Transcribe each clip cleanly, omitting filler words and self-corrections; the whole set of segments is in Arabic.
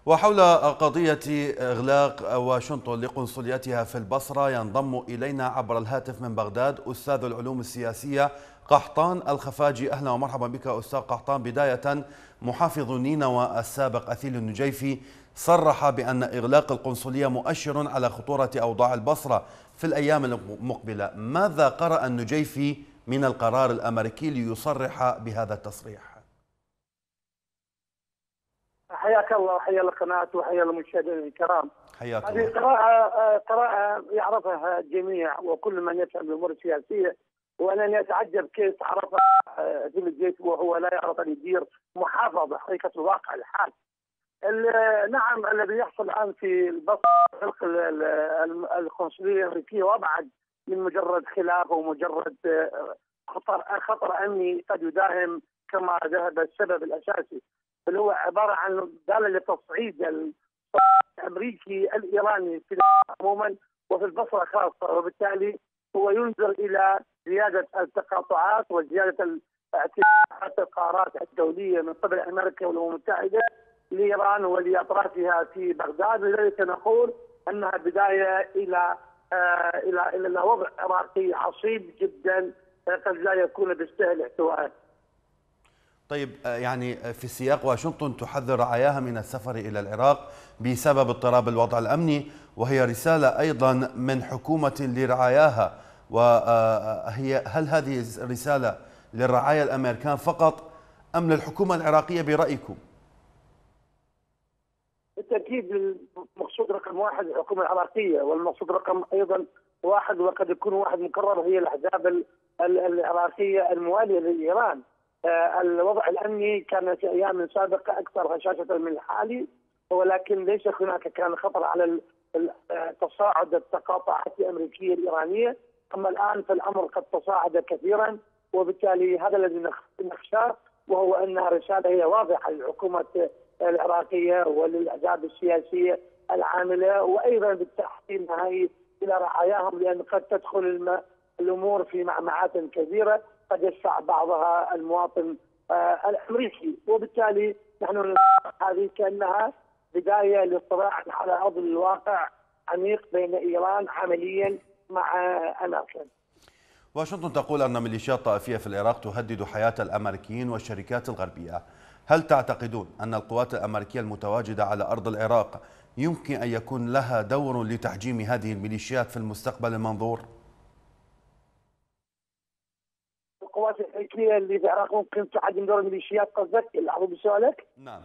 وحول قضية إغلاق واشنطن لقنصليتها في البصرة ينضم إلينا عبر الهاتف من بغداد أستاذ العلوم السياسية قحطان الخفاجي. أهلا ومرحبا بك أستاذ قحطان. بداية، محافظ نينوى السابق أثيل النجيفي صرح بأن إغلاق القنصلية مؤشر على خطورة أوضاع البصرة في الأيام المقبلة. ماذا قرأ النجيفي من القرار الأمريكي ليصرح بهذا التصريح؟ حياك الله وحيا القناة وحيا المشاهدين الكرام. حياك هذه الله. قراءة يعرفها الجميع وكل من يفهم الأمور السياسية، وأنني أتعجب كيف عرفها أثيل الجيش وهو لا يعرف أن يدير محافظة. حقيقة الواقع الحال نعم الذي يحصل الآن في البصرة خلق القنصلية الأمريكية وأبعد من مجرد خلاف ومجرد خطر أمني قد يداهم كما ذهب السبب الأساسي، بل هو عبارة عن دالة لتصعيد الأمريكي الإيراني في عموما وفي البصرة خاصة، وبالتالي هو ينظر إلى زيادة التقاطعات وزيادة اعتبارات القرارات الدولية من قبل أمريكا والأمم المتحدة لإيران ولأطرافها في بغداد. لذلك نقول أنها بداية إلى وضع عراقي عصيب جدا قد لا يكون بالسهل احتوائه. طيب، يعني في سياق واشنطن تحذر رعاياها من السفر إلى العراق بسبب اضطراب الوضع الأمني، وهي رسالة أيضا من حكومة لرعاياها، هل هذه الرسالة للرعايا الأمريكان فقط أم للحكومة العراقية برأيكم؟ بالتأكيد المقصود رقم واحد الحكومة العراقية، والمقصود رقم أيضا واحد وقد يكون واحد مكرر هي الأحزاب العراقية الموالية لإيران. الوضع الأمني كان في أيام سابقة أكثر هشاشة من الحالي، ولكن ليس هناك كان خطر على تصاعد التقاطعات الأمريكية الإيرانية، أما الآن فالأمر قد تصاعد كثيرا، وبالتالي هذا الذي نخشاه، وهو أن رسالة هي واضحة للحكومة العراقية وللأحزاب السياسية العاملة، وأيضا بالتحديد النهائي إلى رعاياهم، لأن قد تدخل الأمور في معمعات كبيرة قد يدفع بعضها المواطن الأمريكي، وبالتالي نحن هذه كأنها بداية للصراع على أرض الواقع عميق بين إيران عمليا مع أمريكا. واشنطن تقول أن ميليشيات طائفية في العراق تهدد حياة الأمريكيين والشركات الغربية. هل تعتقدون أن القوات الأمريكية المتواجدة على أرض العراق يمكن أن يكون لها دور لتحجيم هذه الميليشيات في المستقبل المنظور؟ القوات الأمريكية اللي في العراق ممكن تحجم دور الميليشيات قصدك؟ العرض بسؤالك؟ نعم.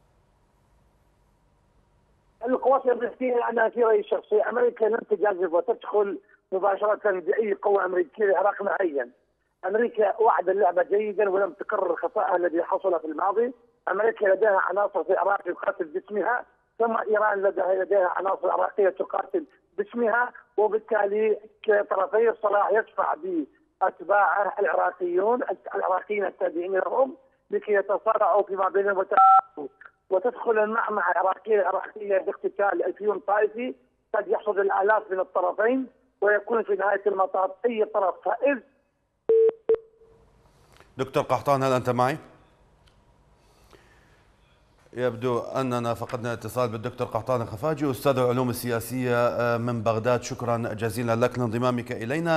القوات الأمريكية أنا في رأيي الشخصي أمريكا لن تجازف وتدخل مباشرة بأي قوة أمريكية للعراق نهائيا. أمريكا وعد اللعبة جيدا ولم تكرر خطأها الذي حصل في الماضي. أمريكا لديها عناصر في العراق تقاتل باسمها، ثم إيران لديها عناصر عراقية تقاتل باسمها، وبالتالي كطرفي الصراع يدفع بأتباعه العراقيين التابعين لهم لكي يتصارعوا فيما بينهم وتدخل المعمعة العراقية باقتتال الفيون طائفي قد يحصد الآلاف من الطرفين، ويكون في نهاية المطاف أي طرف فائز. دكتور قحطان، هل أنت معي؟ يبدو أننا فقدنا اتصال بالدكتور قحطان الخفاجي أستاذ العلوم السياسية من بغداد. شكرا جزيلا لك لانضمامك إلينا.